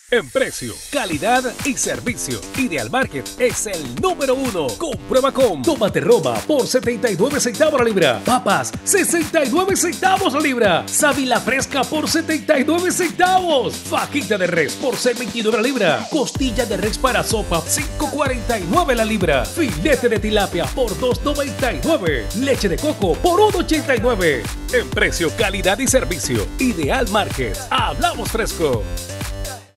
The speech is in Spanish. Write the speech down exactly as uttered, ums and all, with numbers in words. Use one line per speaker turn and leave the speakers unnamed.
En precio, calidad y servicio, Ideal Market es el número uno. Comprueba con tomate Roma por setenta y nueve centavos la libra. Papas, sesenta y nueve centavos la libra. Sábila fresca por setenta y nueve centavos. Fajita de res por seis veintinueve la libra. Costilla de res para sopa, cinco cuarenta y nueve la libra. Filete de tilapia por dos noventa y nueve. Leche de coco por uno ochenta y nueve. En precio, calidad y servicio, Ideal Market. Hablamos fresco.